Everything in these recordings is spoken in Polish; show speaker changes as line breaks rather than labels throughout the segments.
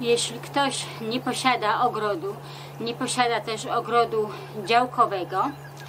jeśli ktoś nie posiada ogrodu, nie posiada też ogrodu działkowego,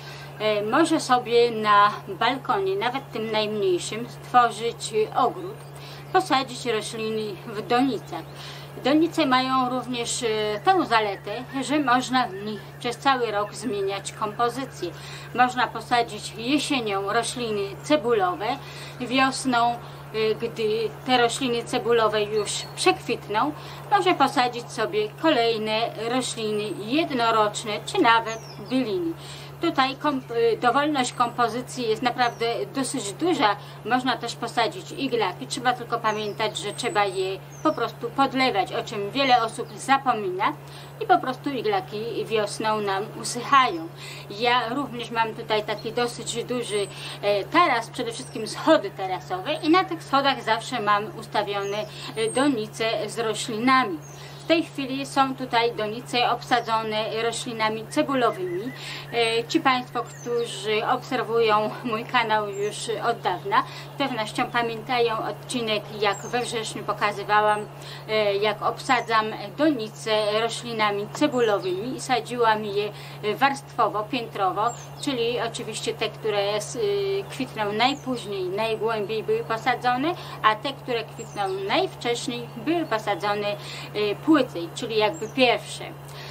może sobie na balkonie, nawet tym najmniejszym, stworzyć ogród, posadzić rośliny w donicach. Donice mają również tę zaletę, że można w nich przez cały rok zmieniać kompozycję. Można posadzić jesienią rośliny cebulowe, wiosną, gdy te rośliny cebulowe już przekwitną, może posadzić sobie kolejne rośliny jednoroczne czy nawet byliny. Tutaj dowolność kompozycji jest naprawdę dosyć duża. Można też posadzić iglaki. Trzeba tylko pamiętać, że trzeba je po prostu podlewać, o czym wiele osób zapomina i po prostu iglaki wiosną nam usychają. Ja również mam tutaj taki dosyć duży taras, przede wszystkim schody tarasowe i na tych schodach zawsze mam ustawione donice z roślinami. W tej chwili są tutaj donice obsadzone roślinami cebulowymi. Ci Państwo, którzy obserwują mój kanał już od dawna, z pewnością pamiętają odcinek, jak we wrześniu pokazywałam, jak obsadzam donice roślinami cebulowymi i sadziłam je warstwowo, piętrowo, czyli oczywiście te, które kwitną najpóźniej, najgłębiej były posadzone, a te, które kwitną najwcześniej, były posadzone płycej, czyli jakby pierwsze.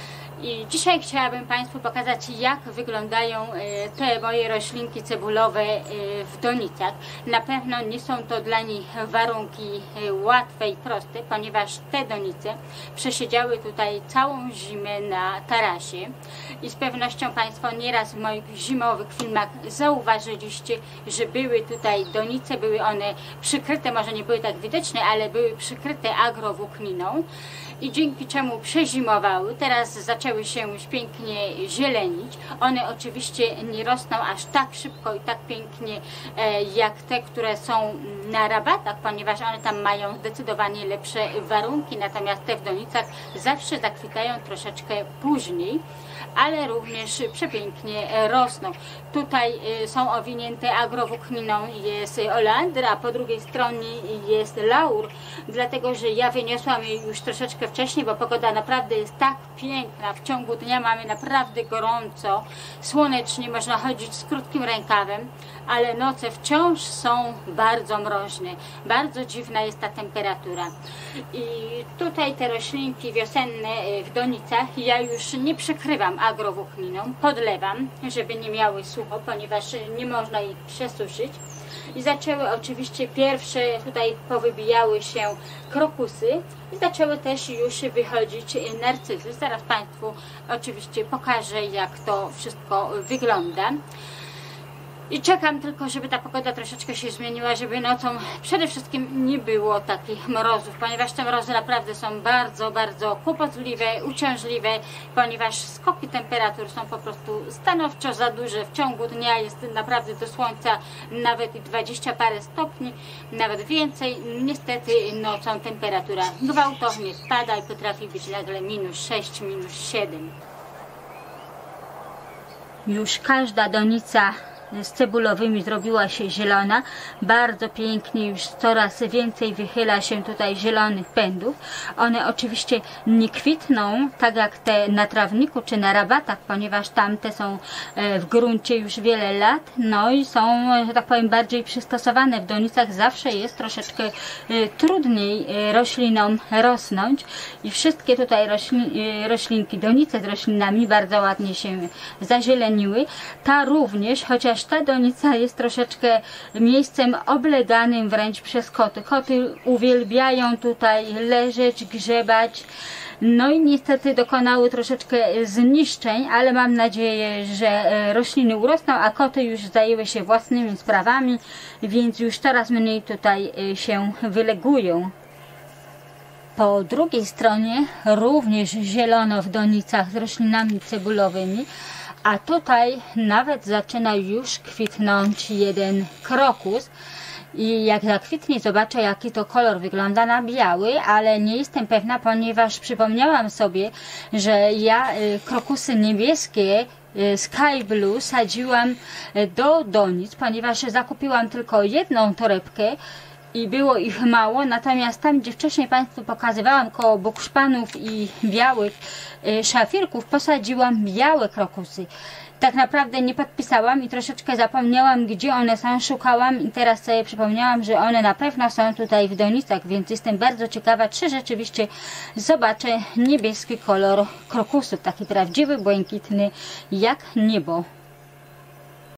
I dzisiaj chciałabym Państwu pokazać, jak wyglądają te moje roślinki cebulowe w donicach. Na pewno nie są to dla nich warunki łatwe i proste, ponieważ te donice przesiedziały tutaj całą zimę na tarasie i z pewnością Państwo nieraz w moich zimowych filmach zauważyliście, że były tutaj donice, były one przykryte, może nie były tak widoczne, ale były przykryte agrowłókniną i dzięki czemu przezimowały. Teraz zaczęły się już pięknie zielenić. One oczywiście nie rosną aż tak szybko i tak pięknie jak te, które są na rabatach, ponieważ one tam mają zdecydowanie lepsze warunki, natomiast te w donicach zawsze zakwitają troszeczkę później, ale również przepięknie rosną. Tutaj są owinięte agrowłókniną, jest oleandra, a po drugiej stronie jest laur, dlatego że ja wyniosłam je już troszeczkę wcześniej, bo pogoda naprawdę jest tak piękna. W ciągu dnia mamy naprawdę gorąco, słonecznie, można chodzić z krótkim rękawem, ale noce wciąż są bardzo mroźne. Bardzo dziwna jest ta temperatura. I tutaj te roślinki wiosenne w donicach ja już nie przykrywam agrowłókniną, podlewam, żeby nie miały sucho, ponieważ nie można ich przesuszyć. I zaczęły oczywiście pierwsze, tutaj powybijały się krokusy i zaczęły też już wychodzić narcyzy. Zaraz Państwu oczywiście pokażę, jak to wszystko wygląda. I czekam tylko, żeby ta pogoda troszeczkę się zmieniła, żeby nocą przede wszystkim nie było takich mrozów, ponieważ te mrozy naprawdę są bardzo, bardzo kłopotliwe, uciążliwe, ponieważ skoki temperatur są po prostu stanowczo za duże. W ciągu dnia jest naprawdę do słońca nawet i 20 parę stopni, nawet więcej. Niestety nocą temperatura gwałtownie spada i potrafi być nagle -6, -7. Już każda donica z cebulowymi zrobiła się zielona, bardzo pięknie, już coraz więcej wychyla się tutaj zielonych pędów. One oczywiście nie kwitną tak jak te na trawniku czy na rabatach, ponieważ tamte są w gruncie już wiele lat, no i są, że tak powiem, bardziej przystosowane. W donicach zawsze jest troszeczkę trudniej roślinom rosnąć i wszystkie tutaj roślinki, donice z roślinami bardzo ładnie się zazieleniły. Ta również, chociaż ta donica jest troszeczkę miejscem obleganym wręcz przez koty. Koty uwielbiają tutaj leżeć, grzebać. No i niestety dokonały troszeczkę zniszczeń, ale mam nadzieję, że rośliny urosną, a koty już zajęły się własnymi sprawami, więc już coraz mniej tutaj się wylegują. Po drugiej stronie również zielono w donicach z roślinami cebulowymi, a tutaj nawet zaczyna już kwitnąć jeden krokus. I jak zakwitnie, zobaczę, jaki to kolor wygląda na biały, ale nie jestem pewna, ponieważ przypomniałam sobie, że ja krokusy niebieskie Sky Blue sadziłam do donic, ponieważ zakupiłam tylko jedną torebkę i było ich mało, natomiast tam, gdzie wcześniej Państwu pokazywałam koło bukszpanów i białych szafirków, posadziłam białe krokusy. Tak naprawdę nie podpisałam i troszeczkę zapomniałam, gdzie one są, szukałam i teraz sobie przypomniałam, że one na pewno są tutaj w donicach, więc jestem bardzo ciekawa, czy rzeczywiście zobaczę niebieski kolor krokusów, taki prawdziwy, błękitny jak niebo.